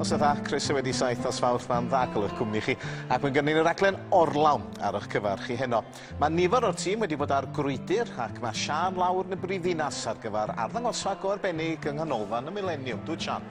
Os ydda, croeso wedi saith os fawrth ma'n ddagl eich cwmni chi, ac mae'n gynnu'n y raglen orlawn ar eich cyfar chi heno. Mae nifer o'r tîm wedi bod ar grwydr ac mae Sian lawr yn y brifddinas ar gyfer arddangosfa go arbennig yng nghanolfan y Millennium. Dwi Sian.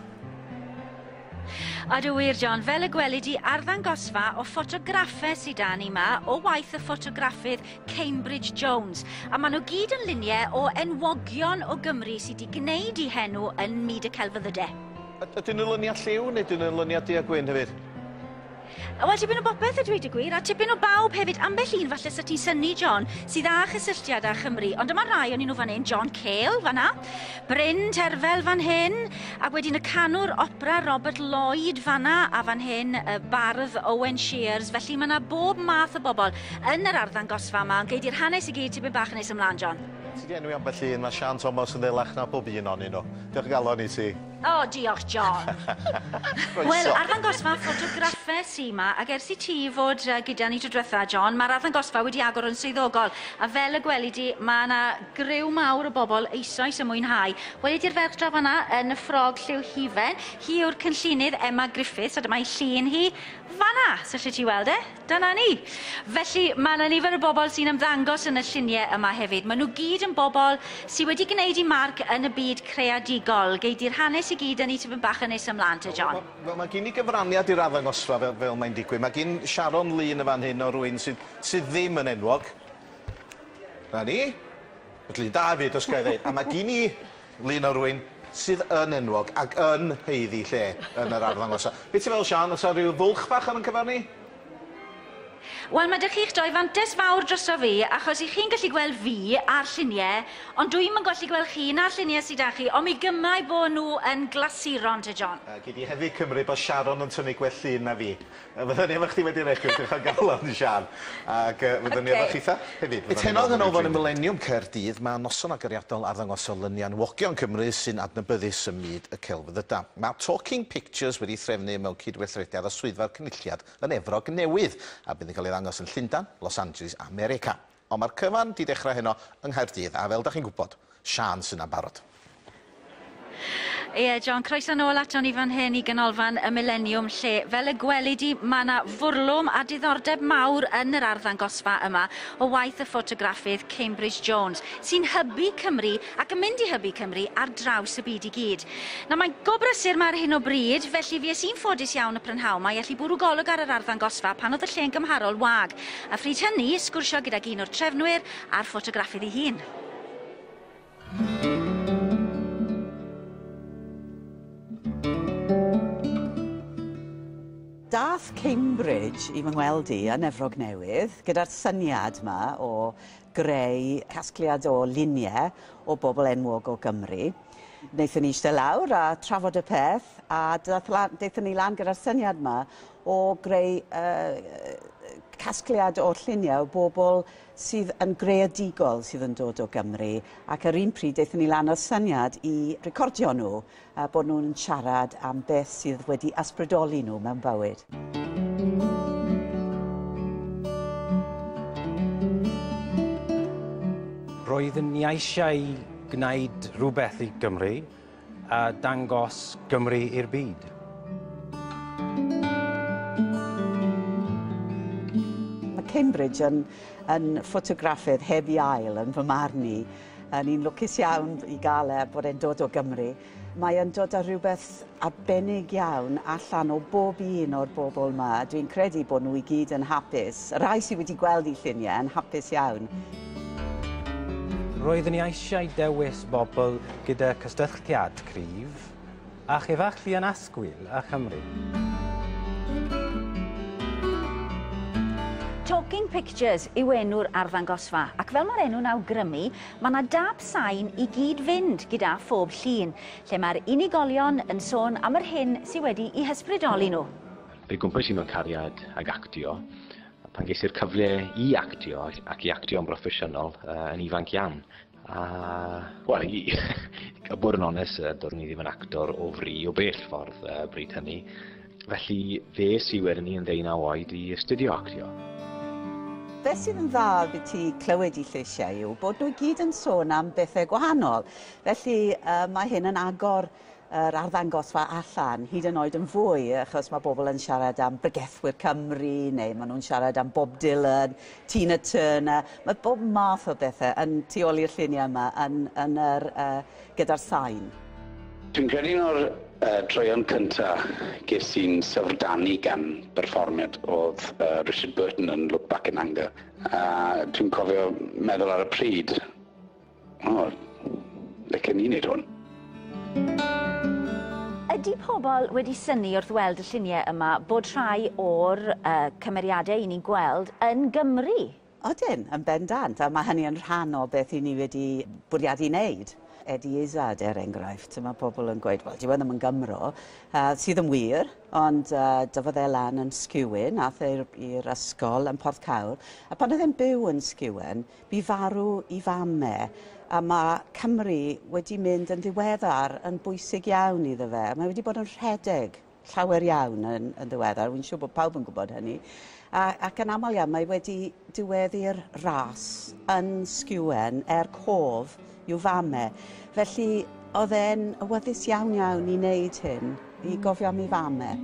A dy wir, John, fel y gweled i arddangosfa o ffotograffau sydd da ni yma o waith y ffotograffydd Cambridge Jones. A maen nhw gyd yn luniau o enwogion o Gymru sydd wedi gwneud I henw yn myd y celfyddydau. Ydyn nhw'n luniau lliw neu ydyn nhw'n luniau du a gwyn hefyd? Wel, tipyn o bopeth y dweud y gwir, a tipyn o bawb hefyd, ambell un falle sy'n ti'n synnu, John, sydd â chysylltiad â Chymru. Ond dyma rai o'n nhw fan hyn, John Cale, fan'na, Bryn Terfel fan hyn, ac wedyn y canwr opera Robert Lloyd fan'na, a fan hyn y bardd Owen Shears. Felly mae yna bob math o bobl yn yr arddangosfa yma, yn geidi'r hanes I gyd tipyn bach yn nes ymlaen, John. Ti di enwi ambell un, mae Sian Thomas yn ddelach na bob un o'n nhw. Diolch galon I ti. O, diolch, John. Wel, arddangosfa ffotograffau sy'n yma, ac ers I ti fod gyda ni tro diwetha, John, mae'r arddangosfa wedi agor yn swyddogol. A fel y gweled I, mae yna griw mawr o bobl eisoes yn mwynhau. Wedi i'r ferch draf yna yn y ffrog lliw hufen. Hi yw'r cynllunydd Emma Griffiths, a dyma I llun hi fan'na, so lle ti weld dyna ni. Felly, mae yna nifer o bobl sy'n ymddangos yn y lluniau yma hefyd. Maen nhw gyd yn bobl sydd wedi gwneud I marc yn y byd creadigol. Geidi'r hanes I gyd yn I tipyn bach yn nes ymlaen te, John. Mae gen I gyfraniad i'r arddangosfa fel mae'n digwydd. Mae gen Sharon Lee yn y fan hyn o rwy'n sydd ddim yn enwog. Na ni. Ydyn Davies, os gael ddeud. A mae gen I lun o rwy'n sydd yn enwog ac yn heiddi lle yn yr arddangosfa. Beth ti'n fel, Sian? Oes rhyw fwlch bach ar yn cyfar ni? Wel, mae ydych chi'ch doi fantes fawr drosto fi, achos I chi'n gallu gweld fi a'r lluniau, ond dwi'm yn gallu gweld chi na'r lluniau sydd â chi, ond mi gymau bod nhw yn glasuron te, John. Gyd I hefyd cymryd bod Sharon yn tynnu gwell llun na fi. Fyddwn ni efo chdi wedi rechrau, diolch o galon, Sian. Ac fyddwn ni efo chitha hefyd. Tenog yn ofon y Millennium Caerdydd, mae noson agoriadol arddangosol luniau'n wogion Cymru sy'n adnabyddus ym myd y celfyddyda. Mae Talking Pictures wedi threfnu mewn cydweithrediad â swyddfa'r cynulliad yn Efrog Newydd, a bydd yn cael ei ddangos yn Llundain, Los Angeles, America. Ond mae'r cyfan di dechrau heno yng Nghaerdydd, a fel da chi'n gwybod, Sian sy'n am barod. Ie, John, croeso nôl ato ni fan hyn I ganolfan y Millennium lle. Fel y gweled I, mae yna fwrlwm a diddordeb mawr yn yr arddangosfa yma o waith y ffotograffydd Cambridge Jones, sy'n hybu Cymru ac yn mynd I hybu Cymru ar draws y byd I gyd. Nawr, mae'n gobrysur mae ar hyn o bryd, felly fi ys i'n ffodus iawn y prynhawn mae allu bwrw golwg ar yr arddangosfa pan oedd y lle'n gymharol wag. A phryd hynny, sgwrsio gyda un o'r trefnwyr a'r ffotograffydd I hun. Dath Cambridge I fy ngweld I yn Efrog Newydd gyda'r syniad yma o greu casgliad o luniau o bobl enwog o Gymru. Wnaethon ni eistedd lawr a trafod y peth a daethon ni lan gyda'r syniad yma o greu casgliad o lluniau o bobl sydd yn greadigol sydd yn dod o Gymru ac ar un pryd daethon ni lan o'r syniad I recordio nhw a bod nhw'n siarad am beth sydd wedi ysbrydoli nhw mewn bywyd. Roedd yn eisiau gwneud rhywbeth I Gymru a dangos Gymru i'r byd. Cambridge yn ffotograffydd heb I ail yn fy marn I. Ni'n lwcus iawn I gael bod e'n dod o Gymru. Mae e'n dod â rhywbeth arbennig iawn allan o bob un o'r bobl yma. Dwi'n credu bod nhw I gyd yn hapus. Y rai sydd wedi gweld I lluniau yn hapus iawn. Roedd yn eisiau dewis bobl gyda cysylltiad cryf a efallai yn asgwyl a Chymru. Talking Pictures yw enw'r arddangosfa, ac fel mae'r enw'n awgrymu, mae yna dap sain I gyd fynd gyda phob llun, lle mae'r unigolion yn sôn am yr hyn sydd wedi I hysbrydoli nhw. Fe gwmpas I mewn cariad ag actio, pan geisir cyfle I actio ac I actio yn broffesiynol yn ifanc iawn. Wel, I bod yn onest, doeddwn I ddim yn actor o fri o bell ffordd bryd hynny. Felly, fe sydd wedyn ni yn 19 oed I astudio actio. Beth sydd yn dda bydd ti clywed I lleisiau yw bod nhw gyd yn sôn am bethau gwahanol. Felly mae hyn yn agor yr arddangosfa allan, hyd yn oed yn fwy, achos mae bobl yn siarad am Bregethwyr Cymru, neu maen nhw'n siarad am Bob Dylan, Tina Turner. Mae bob math o bethau yn tu ôl i'r lluniau yma gyda'r sain. Dwi'n credu o'r droion cyntaf ges i'n syfrdanu gan berfformiad oedd Richard Burton yn Look Back in Anger. Dwi'n cofio meddwl ar y pryd, lecen ni wneud hwn. Ydy pobl wedi synnu wrth weld y lluniau yma bod rhai o'r cymeriadau i ni'n gweld yn Gymru? Odyn, yn bendant, a mae hynny yn rhan o beth i ni wedi bwriadu wneud. Eddie Izzard, enghraifft, mae pobl yn gweud, wel, dyw e ddim yn Gymro, sydd yn wir, ond dyfodd e lan yn Sgwyn, ath i'r ysgol yn Porthcawl, a pan oedd e'n byw yn Sgwyn, bu farw I fame, a mae Cymru wedi mynd yn ddiweddar yn bwysig iawn iddo fe. Mae wedi bod yn rhedeg llawer iawn yn ddiweddar, wy'n siŵr bod pawb yn gwybod hynny. Ac yn aml iawn, mae wedi diweddu'r ras yn Sgwyn cof i'w fame. Felly, oedd e'n awyddus iawn I wneud hyn, I gofio am ei fame.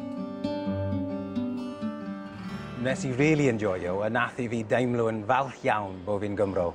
Nes I really enjoyo, a nath I fi deimlo yn falch iawn bod fi'n Gymro.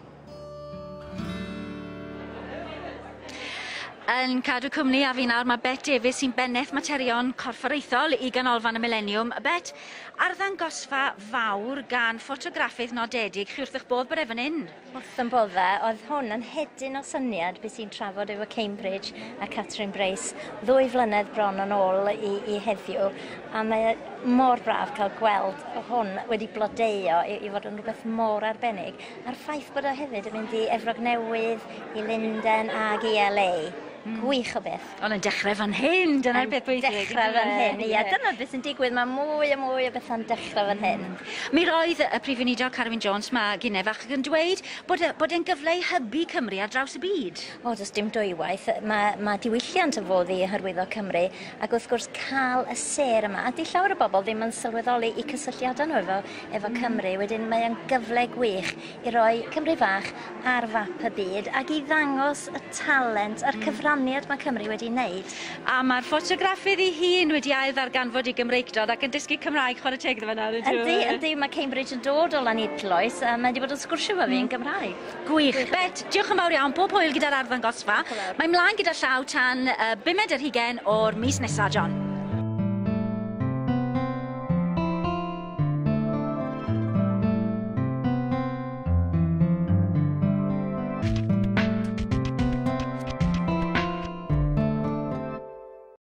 Yn cadw cwmni a fi nawr, mae Bet Davies sy'n benneth materion corfforaethol I ganolfan y Millennium. Bet, arddangosfa fawr gan ffotograffydd nodedig, chi wrth eich bodd bod efo hyn? Wrth yn bodde, oedd hwn yn hedyn o syniad beth sy'n trafod efo Cambridge a Catrin Brace 2 flynedd bron yn ôl I heddiw, a mae mor braf cael gweld hwn wedi blodeuo I fod yn rhywbeth mor arbennig, a'r ffaith bod o hefyd yn mynd I Efrog Newydd, I Lundain ag I LA. Gwych o beth. Ond yn dechrau fan hyn, dyna'r beth bwysig. Dechrau fan hyn, ia. Dyna beth sy'n digwydd, mae mwy a mwy o bethau'n dechrau fan hyn. Mi roedd y prif unigol Catrin Jones mae Ginefach yn dweud bod e'n gyfle I hybu Cymru ar draws y byd. O, does dim dwywaith. Mae diwylliant yn fodd I hyrwyddo Cymru, ac wrth gwrs cael y ser yma, a di llawer o bobl ddim yn sylweddoli I cysylltiadau nhw efo Cymru. Wedyn mae'n gyfle gwych I roi Cymru fach ar fap y byd, ac I ddangos y talent a'r cyfraniad mae Cymru wedi wneud. A mae'r ffotograffydd I hun wedi ail ddarganfod I Gymreigdod ac yn dysgu Cymraeg chwarae teg iddo fe nawr. Ydy, mae Cambridge yn dod o Lanidloes a mae wedi bod yn sgwrsio efo fi yn Gymraeg. Gwych. Bet, diolch yn fawr iawn, bob hwyl gyda'r arddangosfa. Mae'n mlaen gyda llaw tan 5 ar hugain o'r mis nesaf, John.